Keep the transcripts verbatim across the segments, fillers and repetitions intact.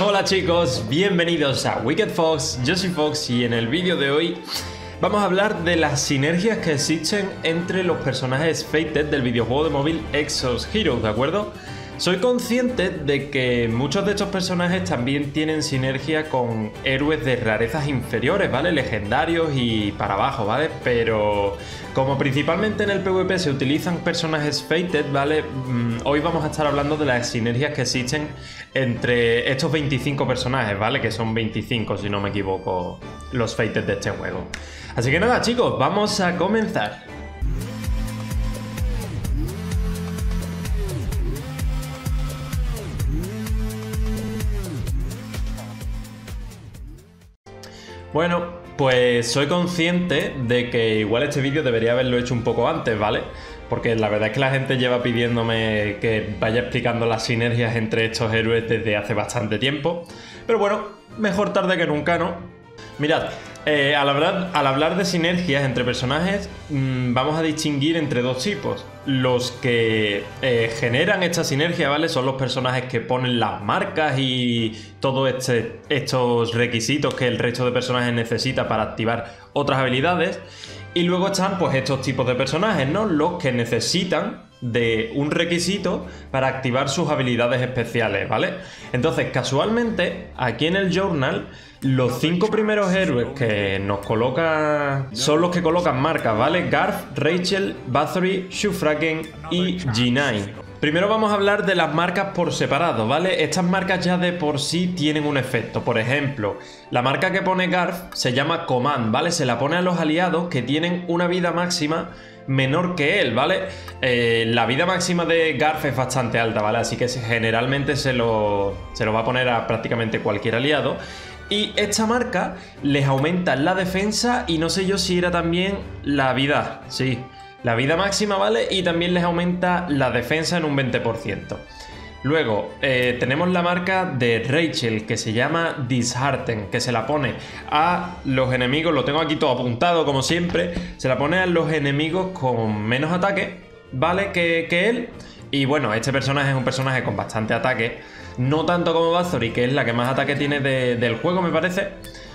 Hola chicos, bienvenidos a Wicked Fox, yo soy Fox y en el vídeo de hoy vamos a hablar de las sinergias que existen entre los personajes Fated del videojuego de móvil Exos Heroes, ¿de acuerdo? Soy consciente de que muchos de estos personajes también tienen sinergia con héroes de rarezas inferiores, ¿vale? Legendarios y para abajo, ¿vale? Pero como principalmente en el PvP se utilizan personajes Fated, ¿vale? Mm, hoy vamos a estar hablando de las sinergias que existen entre estos veinticinco personajes, ¿vale? Que son veinticinco, si no me equivoco, los Fated de este juego. Así que nada, chicos, vamos a comenzar. Bueno, pues soy consciente de que igual este vídeo debería haberlo hecho un poco antes, ¿vale? Porque la verdad es que la gente lleva pidiéndome que vaya explicando las sinergias entre estos héroes desde hace bastante tiempo. Pero bueno, mejor tarde que nunca, ¿no? Mirad, eh, al, hablar, al hablar de sinergias entre personajes, mmm, vamos a distinguir entre dos tipos. Los que eh, generan esta sinergia, ¿vale? Son los personajes que ponen las marcas y todos este, estos requisitos que el resto de personajes necesita para activar otras habilidades. Y luego están pues estos tipos de personajes, ¿no? Los que necesitan de un requisito para activar sus habilidades especiales, ¿vale? Entonces, casualmente, aquí en el journal, los cinco primeros héroes que nos colocan son los que colocan marcas, ¿vale? Garf, Rachel, Bathory, Shufraken y Jinai. Primero vamos a hablar de las marcas por separado, ¿vale? Estas marcas ya de por sí tienen un efecto. Por ejemplo, la marca que pone Garf se llama Command, ¿vale? Se la pone a los aliados que tienen una vida máxima menor que él, ¿vale? Eh, la vida máxima de Garf es bastante alta, ¿vale? Así que generalmente se lo, se lo va a poner a prácticamente cualquier aliado. Y esta marca les aumenta la defensa y no sé yo si era también la vida, sí, la vida máxima, ¿vale? Y también les aumenta la defensa en un veinte por ciento. Luego eh, tenemos la marca de Rachel que se llama Dishearten, que se la pone a los enemigos, lo tengo aquí todo apuntado como siempre, se la pone a los enemigos con menos ataque, ¿vale? Que, que él. Y bueno, este personaje es un personaje con bastante ataque, no tanto como Bathory, que es la que más ataque tiene de, del juego, me parece.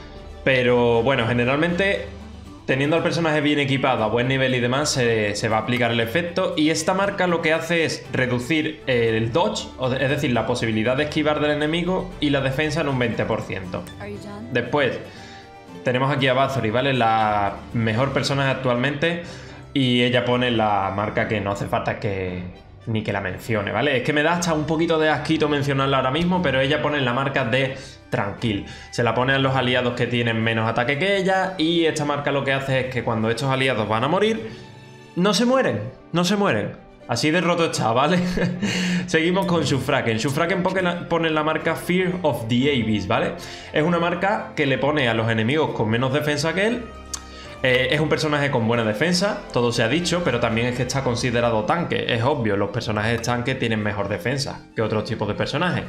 Pero bueno, generalmente teniendo al personaje bien equipado, a buen nivel y demás, se, se va a aplicar el efecto. Y esta marca lo que hace es reducir el dodge, es decir, la posibilidad de esquivar del enemigo, y la defensa en un veinte por ciento. Después tenemos aquí a Bathory, ¿vale? La mejor personaje actualmente, y ella pone la marca que no hace falta que ni que la mencione, ¿vale? Es que me da hasta un poquito de asquito mencionarla ahora mismo, pero ella pone la marca de Tranquil. Se la pone a los aliados que tienen menos ataque que ella, y esta marca lo que hace es que cuando estos aliados van a morir, no se mueren, no se mueren. Así de roto está, ¿vale? Seguimos con Shufraken. Shufraken pone la marca Fear of the Abyss, ¿vale? Es una marca que le pone a los enemigos con menos defensa que él. Eh, es un personaje con buena defensa, todo se ha dicho, pero también es que está considerado tanque. Es obvio, los personajes tanque tienen mejor defensa que otros tipos de personajes.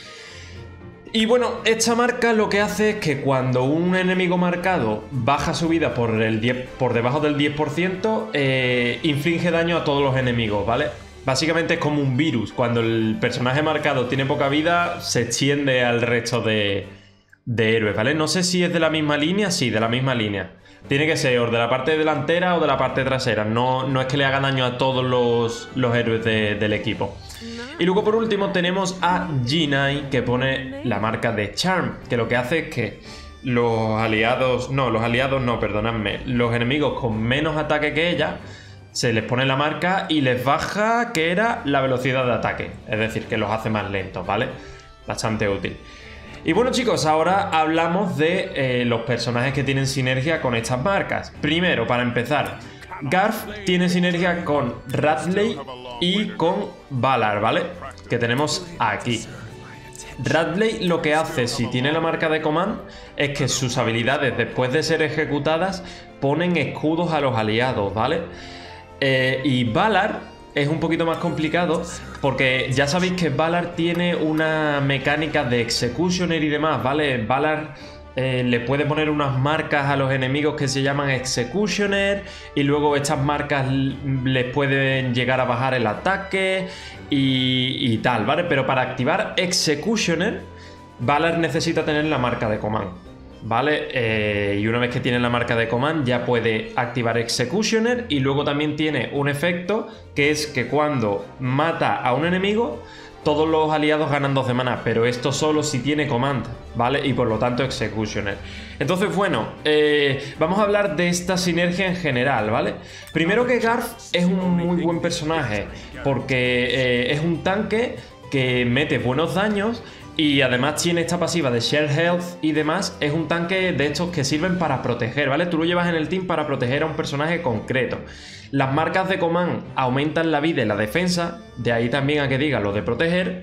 Y bueno, esta marca lo que hace es que cuando un enemigo marcado baja su vida por, el diez, por debajo del diez por ciento, eh, inflige daño a todos los enemigos, ¿vale? Básicamente es como un virus. Cuando el personaje marcado tiene poca vida, se extiende al resto de, de héroes, ¿vale? No sé si es de la misma línea, sí, de la misma línea. Tiene que ser o de la parte delantera o de la parte trasera. No, no es que le haga daño a todos los, los héroes de, del equipo. Y luego por último tenemos a Jinai, que pone la marca de Charm, que lo que hace es que los aliados... No, los aliados no, perdonadme. Los enemigos con menos ataque que ella, se les pone la marca y les baja, que era la velocidad de ataque. Es decir, que los hace más lentos, ¿vale? Bastante útil. Y bueno chicos, ahora hablamos de eh, los personajes que tienen sinergia con estas marcas. Primero, para empezar, Garf tiene sinergia con Radley y con Valar, ¿vale? Que tenemos aquí. Radley lo que hace, si tiene la marca de Command, es que sus habilidades, después de ser ejecutadas, ponen escudos a los aliados, ¿vale? Eh, y Valar es un poquito más complicado porque ya sabéis que Valar tiene una mecánica de Executioner y demás, ¿vale? Valar eh, le puede poner unas marcas a los enemigos que se llaman Executioner, y luego estas marcas les pueden llegar a bajar el ataque y, y tal, ¿vale? Pero para activar Executioner Valar necesita tener la marca de Command, ¿vale? Eh, y una vez que tiene la marca de Command ya puede activar Executioner, y luego también tiene un efecto que es que cuando mata a un enemigo todos los aliados ganan dos de maná, pero esto solo si tiene Command, ¿vale? Y por lo tanto Executioner. Entonces, bueno, eh, vamos a hablar de esta sinergia en general, ¿vale? Primero que Garth es un muy buen personaje, porque eh, es un tanque que mete buenos daños y además tiene esta pasiva de Share Health y demás. Es un tanque de estos que sirven para proteger, ¿vale? Tú lo llevas en el team para proteger a un personaje concreto. Las marcas de Command aumentan la vida y la defensa, de ahí también a que diga lo de proteger.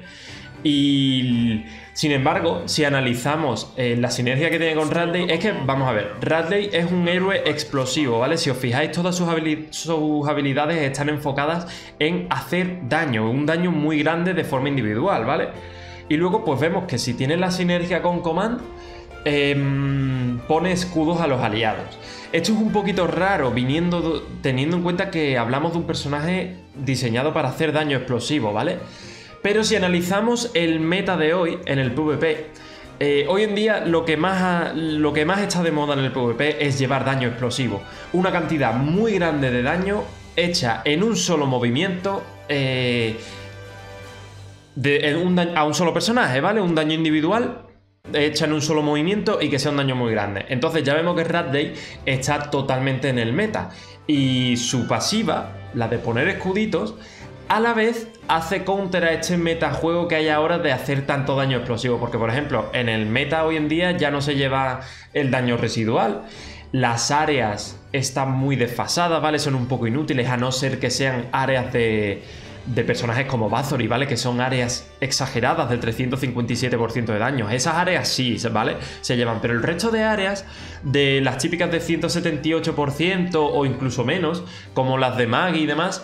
Y sin embargo, si analizamos eh, la sinergia que tiene con Radley, es que, vamos a ver, Radley es un héroe explosivo, ¿vale? Si os fijáis, todas sus, habil sus habilidades están enfocadas en hacer daño, un daño muy grande de forma individual, ¿vale? Y luego pues vemos que si tiene la sinergia con Command, eh, pone escudos a los aliados. Esto es un poquito raro viniendo, teniendo en cuenta que hablamos de un personaje diseñado para hacer daño explosivo, ¿vale? Pero si analizamos el meta de hoy en el PvP, eh, hoy en día lo que, más, lo que más está de moda en el PvP es llevar daño explosivo. Una cantidad muy grande de daño hecha en un solo movimiento, eh, de, en un daño, a un solo personaje, ¿vale? Un daño individual hecha en un solo movimiento y que sea un daño muy grande. Entonces ya vemos que Radley está totalmente en el meta, y su pasiva, la de poner escuditos, a la vez hace counter a este metajuego que hay ahora de hacer tanto daño explosivo, porque por ejemplo en el meta hoy en día ya no se lleva el daño residual, las áreas están muy desfasadas, ¿vale? Son un poco inútiles, a no ser que sean áreas de, de personajes como Bathory, ¿vale? Que son áreas exageradas del trescientos cincuenta y siete por ciento de daño. Esas áreas sí, ¿vale? Se llevan, pero el resto de áreas, de las típicas de ciento setenta y ocho por ciento o incluso menos, como las de Maggie y demás,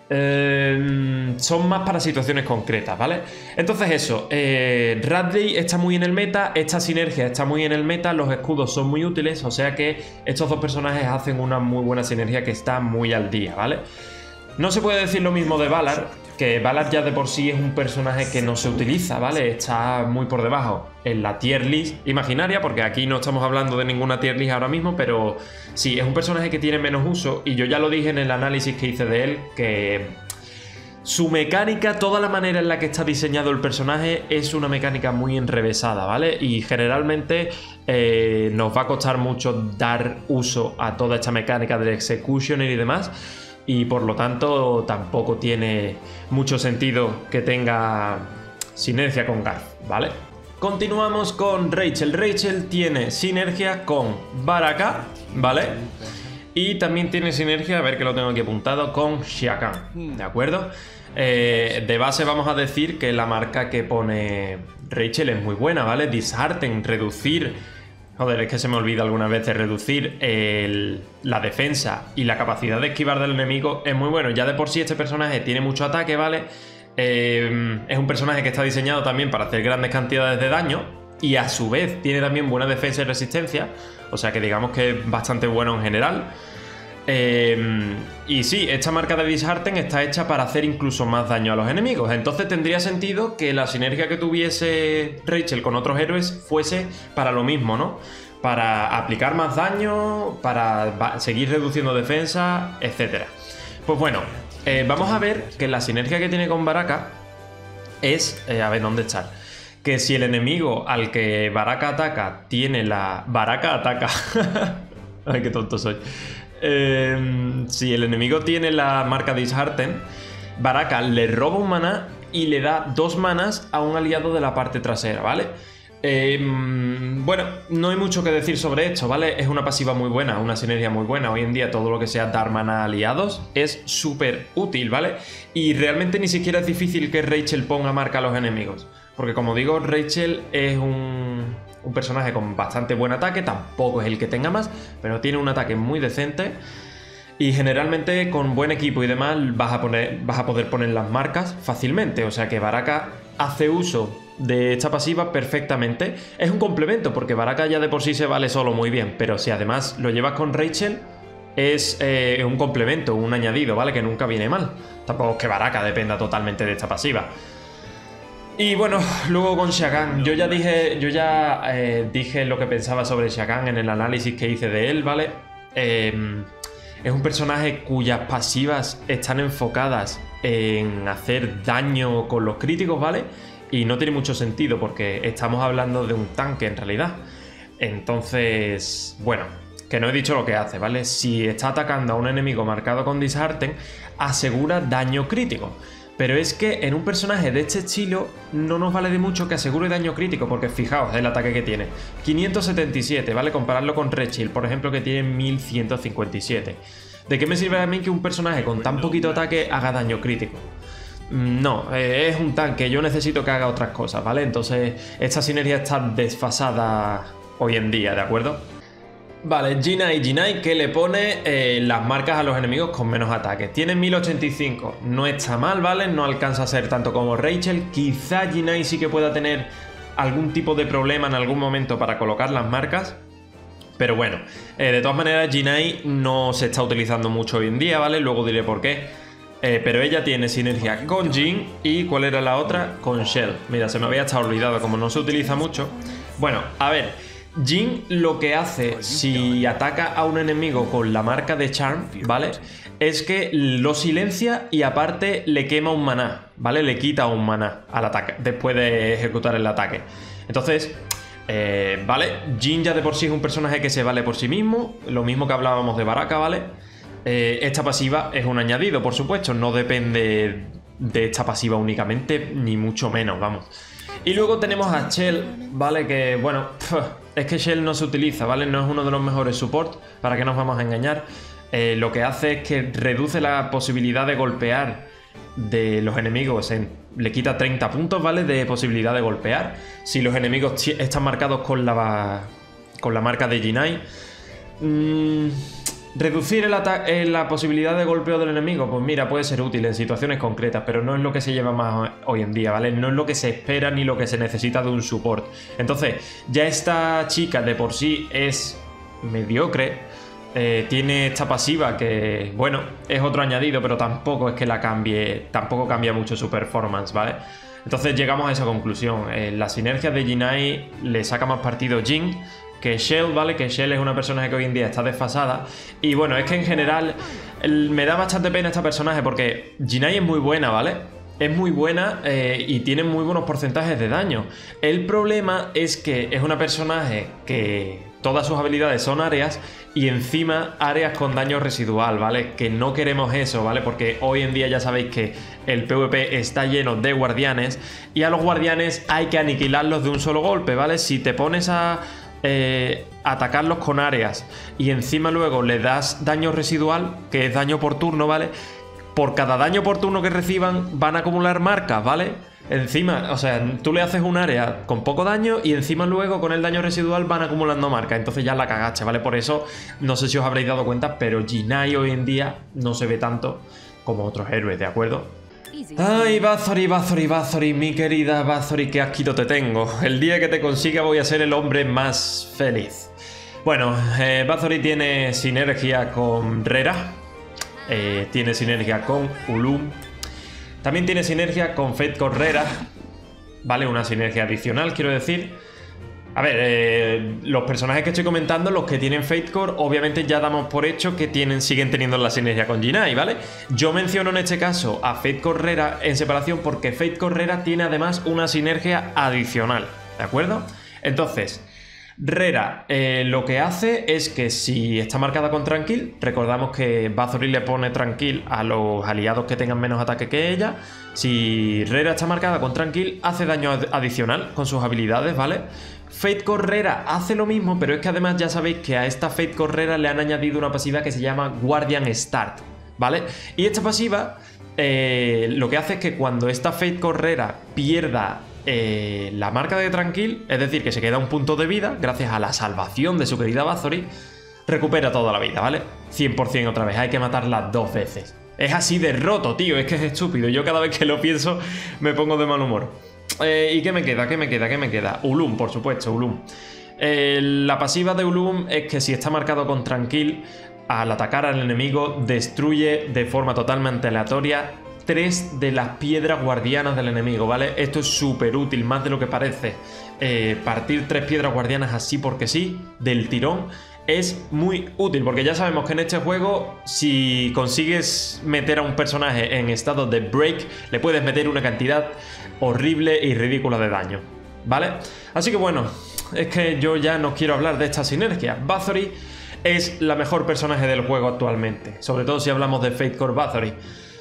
Eh, son más para situaciones concretas, ¿vale? Entonces eso, eh, Radley está muy en el meta, esta sinergia está muy en el meta, los escudos son muy útiles, o sea que estos dos personajes hacen una muy buena sinergia que está muy al día, ¿vale? No se puede decir lo mismo de Valar, que Valar ya de por sí es un personaje que no se utiliza, ¿vale? Está muy por debajo en la tier list imaginaria, porque aquí no estamos hablando de ninguna tier list ahora mismo, pero sí, es un personaje que tiene menos uso, y yo ya lo dije en el análisis que hice de él, que su mecánica, toda la manera en la que está diseñado el personaje es una mecánica muy enrevesada, ¿vale? Y generalmente eh, nos va a costar mucho dar uso a toda esta mecánica del Executioner y demás, y por lo tanto tampoco tiene mucho sentido que tenga sinergia con Garth, ¿vale? Continuamos con Rachel. Rachel tiene sinergia con Baraka, ¿vale? Y también tiene sinergia, a ver que lo tengo aquí apuntado, con Shia Kahn, ¿de acuerdo? Eh, de base vamos a decir que la marca que pone Rachel es muy buena, ¿vale? Dishearten, reducir... Joder, es que se me olvida algunas veces reducir el, la defensa y la capacidad de esquivar del enemigo es muy bueno. Ya de por sí este personaje tiene mucho ataque, ¿vale? Eh, es un personaje que está diseñado también para hacer grandes cantidades de daño, y a su vez tiene también buena defensa y resistencia, o sea que digamos que es bastante bueno en general. Eh, y sí, esta marca de Dishearten está hecha para hacer incluso más daño a los enemigos. Entonces tendría sentido que la sinergia que tuviese Rachel con otros héroes fuese para lo mismo, ¿no? Para aplicar más daño, para seguir reduciendo defensa, etcétera. Pues bueno, eh, vamos a ver que la sinergia que tiene con Baraka es... Eh, a ver, ¿dónde está? Que si el enemigo al que Baraka ataca tiene la... Baraka ataca. Ay, qué tonto soy. Eh, si el enemigo tiene la marca Dishearten, Baraka le roba un maná y le da dos manas a un aliado de la parte trasera, ¿vale? Eh, bueno, no hay mucho que decir sobre esto, ¿vale? Es una pasiva muy buena, una sinergia muy buena. Hoy en día todo lo que sea dar mana a aliados es súper útil, ¿vale? Y realmente ni siquiera es difícil que Rachel ponga marca a los enemigos, porque como digo, Rachel es un... un personaje con bastante buen ataque, tampoco es el que tenga más, pero tiene un ataque muy decente, y generalmente con buen equipo y demás vas a, poner, vas a poder poner las marcas fácilmente, o sea que Baraka hace uso de esta pasiva perfectamente. Es un complemento, porque Baraka ya de por sí se vale solo muy bien, pero si además lo llevas con Rachel es eh, un complemento, un añadido, ¿vale? Que nunca viene mal. Tampoco es que Baraka dependa totalmente de esta pasiva. Y bueno, luego con Shagan, yo ya dije, yo ya eh, dije lo que pensaba sobre Shagan en el análisis que hice de él, ¿vale? Eh, es un personaje cuyas pasivas están enfocadas en hacer daño con los críticos, ¿vale? Y no tiene mucho sentido porque estamos hablando de un tanque en realidad. Entonces, bueno, que no he dicho lo que hace, ¿vale? Si está atacando a un enemigo marcado con Dishearten, asegura daño crítico. Pero es que en un personaje de este estilo no nos vale de mucho que asegure daño crítico, porque fijaos el ataque que tiene. quinientos setenta y siete, ¿vale? Compararlo con Red Shield, por ejemplo, que tiene mil ciento cincuenta y siete. ¿De qué me sirve a mí que un personaje con tan poquito ataque haga daño crítico? No, eh, es un tanque, yo necesito que haga otras cosas, ¿vale? Entonces, esta sinergia está desfasada hoy en día, ¿de acuerdo? Vale, Jinai, Jinai que le pone eh, las marcas a los enemigos con menos ataques. Tiene mil ochenta y cinco, no está mal, ¿vale? No alcanza a ser tanto como Rachel. Quizá Jinai sí que pueda tener algún tipo de problema en algún momento para colocar las marcas. Pero bueno, eh, de todas maneras Jinai no se está utilizando mucho hoy en día, ¿vale? Luego diré por qué. Eh, pero ella tiene sinergia con Jhin y ¿cuál era la otra? Con Shell. Mira, se me había estado olvidado, como no se utiliza mucho. Bueno, a ver... Jhin lo que hace si ataca a un enemigo con la marca de Charm, ¿vale? Es que lo silencia y aparte le quema un maná, ¿vale? Le quita un maná al ataque, después de ejecutar el ataque. Entonces, eh, ¿vale? Jhin ya de por sí es un personaje que se vale por sí mismo, lo mismo que hablábamos de Baraka, ¿vale? Eh, esta pasiva es un añadido, por supuesto, no depende de esta pasiva únicamente, ni mucho menos, vamos. Y luego tenemos a Shell, ¿vale? Que, bueno, pf, es que Shell no se utiliza, ¿vale? No es uno de los mejores supports, ¿para qué nos vamos a engañar? Eh, lo que hace es que reduce la posibilidad de golpear de los enemigos, en, le quita treinta puntos, ¿vale? De posibilidad de golpear. Si los enemigos están marcados con la, con la marca de Jinai. Mmm... ¿Reducir el eh, la posibilidad de golpeo del enemigo? Pues mira, puede ser útil en situaciones concretas, pero no es lo que se lleva más hoy en día, ¿vale? No es lo que se espera ni lo que se necesita de un support. Entonces, ya esta chica de por sí es mediocre, eh, tiene esta pasiva que, bueno, es otro añadido, pero tampoco es que la cambie, tampoco cambia mucho su performance, ¿vale? Entonces llegamos a esa conclusión. Eh, la sinergia de Jinai le saca más partido Jhin que Shell, ¿vale? Que Shell es una personaje que hoy en día está desfasada. Y bueno, es que en general el, me da bastante pena este personaje porque Jinai es muy buena, ¿vale? Es muy buena eh, y tiene muy buenos porcentajes de daño. El problema es que es una personaje que todas sus habilidades son áreas y encima áreas con daño residual, ¿vale? Que no queremos eso, ¿vale? Porque hoy en día ya sabéis que el PvP está lleno de guardianes y a los guardianes hay que aniquilarlos de un solo golpe, ¿vale? Si te pones a... Eh, atacarlos con áreas y encima luego le das daño residual, que es daño por turno, ¿vale? Por cada daño por turno que reciban van a acumular marcas, ¿vale? Encima, o sea, tú le haces un área con poco daño y encima luego con el daño residual van acumulando marcas, entonces ya la cagaste, ¿vale? Por eso, no sé si os habréis dado cuenta, pero Jinai hoy en día no se ve tanto como otros héroes, ¿de acuerdo? Ay, Bathory, Bathory, Bathory, mi querida Bathory, qué asquito te tengo. El día que te consiga voy a ser el hombre más feliz. Bueno, eh, Bathory tiene sinergia con Rera, eh, tiene sinergia con Ullum, también tiene sinergia con Fate Correra, ¿vale? Una sinergia adicional, quiero decir. A ver, eh, los personajes que estoy comentando, los que tienen Fate Core, obviamente ya damos por hecho que tienen, siguen teniendo la sinergia con Jinai, ¿vale? Yo menciono en este caso a Fate Correra en separación porque Fate Correra tiene además una sinergia adicional, ¿de acuerdo? Entonces, Rera eh, lo que hace es que si está marcada con Tranquil, recordamos que Bathory le pone Tranquil a los aliados que tengan menos ataque que ella. Si Rera está marcada con Tranquil, hace daño ad adicional con sus habilidades, ¿vale? Fate Correra hace lo mismo, pero es que además ya sabéis que a esta Fate Correra le han añadido una pasiva que se llama Guardian Start, ¿vale? Y esta pasiva eh, lo que hace es que cuando esta Fate Correra pierda eh, la marca de Tranquil, es decir, que se queda un punto de vida, gracias a la salvación de su querida Bathory, recupera toda la vida, ¿vale? cien por cien otra vez, hay que matarla dos veces. Es así de roto, tío, es que es estúpido. Yo cada vez que lo pienso me pongo de mal humor. Eh, ¿Y qué me queda? ¿Qué me queda? ¿Qué me queda? Ullum, por supuesto, Ullum. Eh, la pasiva de Ullum es que si está marcado con Tranquil, al atacar al enemigo destruye de forma totalmente aleatoria tres de las piedras guardianas del enemigo, ¿vale? Esto es súper útil, más de lo que parece. Eh, partir tres piedras guardianas así porque sí, del tirón, es muy útil, porque ya sabemos que en este juego, si consigues meter a un personaje en estado de break, le puedes meter una cantidad horrible y ridícula de daño, ¿vale? Así que bueno, es que yo ya no quiero hablar de esta sinergia. Bathory es la mejor personaje del juego actualmente, sobre todo si hablamos de Fate Core Bathory.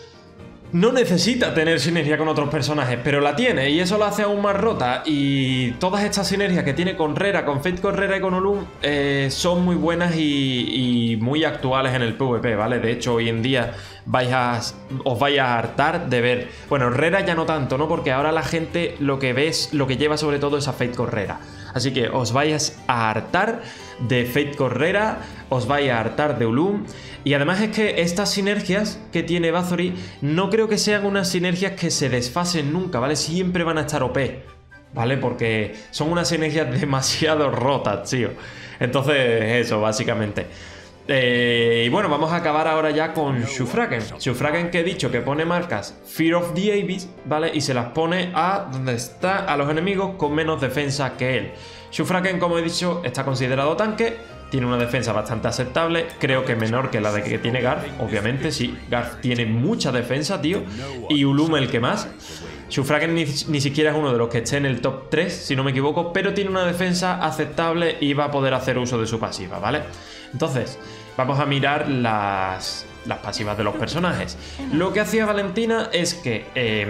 No necesita tener sinergia con otros personajes, pero la tiene y eso la hace aún más rota. Y todas estas sinergias que tiene con Rera, con Fate Core Rera y con Olum eh, son muy buenas y, y muy actuales en el PvP, ¿vale? De hecho, hoy en día vais a, os vais a hartar de ver... Bueno, Rera ya no tanto, ¿no? Porque ahora la gente lo que ves, lo que lleva sobre todo es a Fate Core Rera. Así que os vais a hartar de Fate Core Rera, os vais a hartar de Olum. Y además es que estas sinergias que tiene Bathory no creo que sean unas sinergias que se desfasen nunca, ¿vale? Siempre van a estar O P, ¿vale? Porque son unas sinergias demasiado rotas, tío. Entonces, eso, básicamente. Eh, y bueno, vamos a acabar ahora ya con Shufraken. Shufraken, que he dicho que pone marcas Fear of the Abyss, ¿vale? Y se las pone a donde está a los enemigos con menos defensa que él. Shufraken, como he dicho, está considerado tanque. Tiene una defensa bastante aceptable, creo que menor que la de que tiene Garth, obviamente, sí. Garth tiene mucha defensa, tío, y Olum el que más. Shufraken ni, ni siquiera es uno de los que esté en el top tres, si no me equivoco, pero tiene una defensa aceptable y va a poder hacer uso de su pasiva, ¿vale? Entonces, vamos a mirar las, las pasivas de los personajes. Lo que hacía Valentina es que... Eh,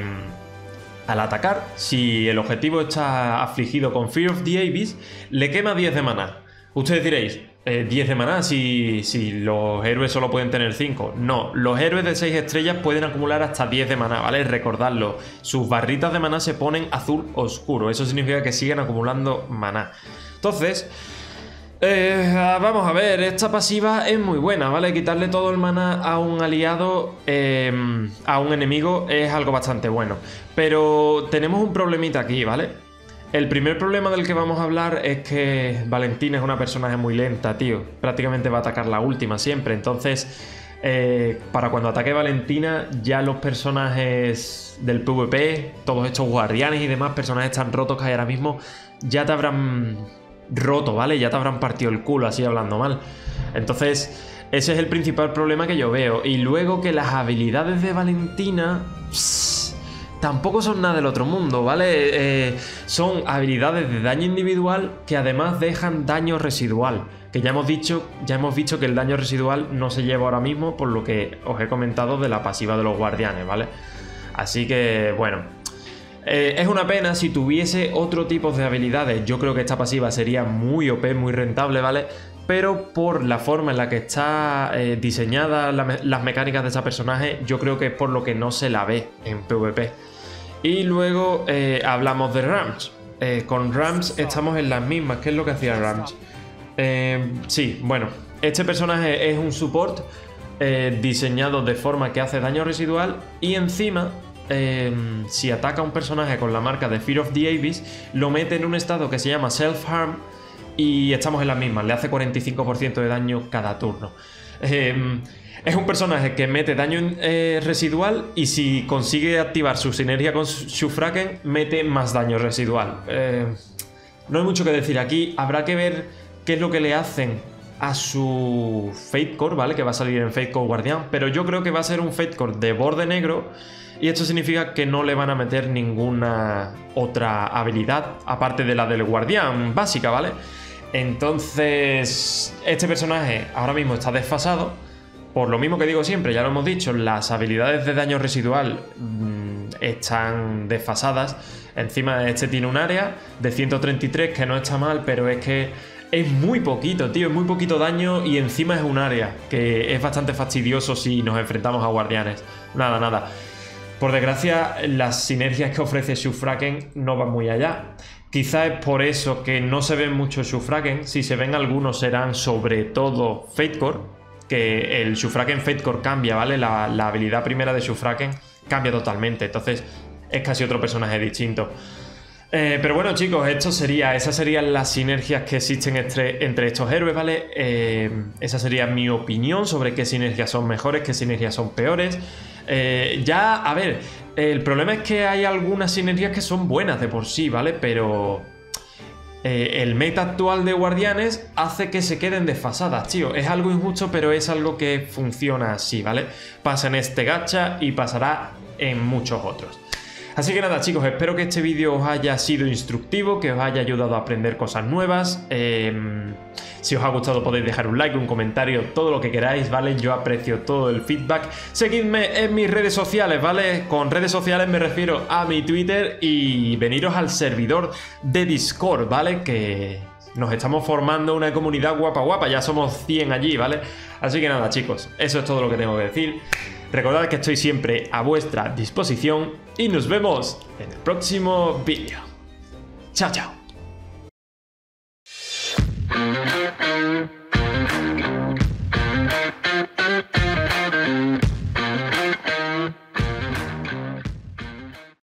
al atacar, si el objetivo está afligido con Fear of the Abyss, le quema diez de maná. Ustedes diréis, eh, diez de maná si, si los héroes solo pueden tener cinco. No, los héroes de seis estrellas pueden acumular hasta diez de maná, ¿vale? Recordadlo, sus barritas de maná se ponen azul oscuro. Eso significa que siguen acumulando maná. Entonces, eh, vamos a ver, esta pasiva es muy buena, ¿vale? Quitarle todo el maná a un aliado, eh, a un enemigo, es algo bastante bueno. Pero tenemos un problemita aquí, ¿vale? El primer problema del que vamos a hablar es que Valentina es una personaje muy lenta, tío. Prácticamente va a atacar la última siempre. Entonces, eh, para cuando ataque Valentina, ya los personajes del PvP, todos estos guardianes y demás personajes tan rotos que hay ahora mismo, ya te habrán roto, ¿vale? Ya te habrán partido el culo, así hablando mal. Entonces, ese es el principal problema que yo veo. Y luego que las habilidades de Valentina... Pss, tampoco son nada del otro mundo, ¿vale? Eh, son habilidades de daño individual que además dejan daño residual. Que ya hemos dicho, ya hemos visto que el daño residual no se lleva ahora mismo, por lo que os he comentado de la pasiva de los guardianes, ¿vale? Así que, bueno. Eh, es una pena. Si tuviese otro tipo de habilidades, yo creo que esta pasiva sería muy O P, muy rentable, ¿vale? Pero por la forma en la que está eh, diseñada la me las mecánicas de ese personaje, yo creo que es por lo que no se la ve en PvP. Y luego eh, hablamos de Rams. Eh, con Rams estamos en las mismas. ¿Qué es lo que hacía Rams? Eh, sí, bueno, este personaje es un support eh, diseñado de forma que hace daño residual y encima... Eh, si ataca a un personaje con la marca de Fear of the Abyss, lo mete en un estado que se llama Self-Harm y estamos en las mismas, le hace cuarenta y cinco por ciento de daño cada turno. Eh, es un personaje que mete daño eh, residual y si consigue activar su sinergia con Shufraken, mete más daño residual. Eh, no hay mucho que decir aquí, habrá que ver qué es lo que le hacen a su Fate Core, ¿vale? Que va a salir en Fate Core Guardián, pero yo creo que va a ser un Fate Core de borde negro. Y esto significa que no le van a meter ninguna otra habilidad, aparte de la del guardián básica, ¿vale? Entonces, este personaje ahora mismo está desfasado. Por lo mismo que digo siempre, ya lo hemos dicho, las habilidades de daño residual mmm, están desfasadas. Encima este tiene un área de ciento treinta y tres, que no está mal, pero es que es muy poquito, tío, es muy poquito daño y encima es un área, que es bastante fastidioso si nos enfrentamos a guardianes. Nada, nada. Por desgracia, las sinergias que ofrece Shufraken no van muy allá. Quizá es por eso que no se ven mucho Shufraken. Si se ven algunos serán sobre todo Fate Core, que el Shufraken Fate Core cambia, ¿vale? La, la habilidad primera de Shufraken cambia totalmente, entonces es casi otro personaje distinto. Eh, pero bueno, chicos, esto sería, esas serían las sinergias que existen entre, entre estos héroes, ¿vale? Eh, esa sería mi opinión sobre qué sinergias son mejores, qué sinergias son peores. Eh, ya, a ver, el problema es que hay algunas sinergias que son buenas de por sí, ¿vale? Pero eh, el meta actual de Guardianes hace que se queden desfasadas, tío. Es algo injusto, pero es algo que funciona así, ¿vale? Pasa en este gacha y pasará en muchos otros. Así que nada, chicos, espero que este vídeo os haya sido instructivo, que os haya ayudado a aprender cosas nuevas. Eh, si os ha gustado podéis dejar un like, un comentario, todo lo que queráis, ¿vale? Yo aprecio todo el feedback. Seguidme en mis redes sociales, ¿vale? Con redes sociales me refiero a mi Twitter y veniros al servidor de Discord, ¿vale? Que nos estamos formando una comunidad guapa guapa, ya somos cien allí, ¿vale? Así que nada, chicos, eso es todo lo que tengo que decir. Recordad que estoy siempre a vuestra disposición y nos vemos en el próximo vídeo. Chao, chao.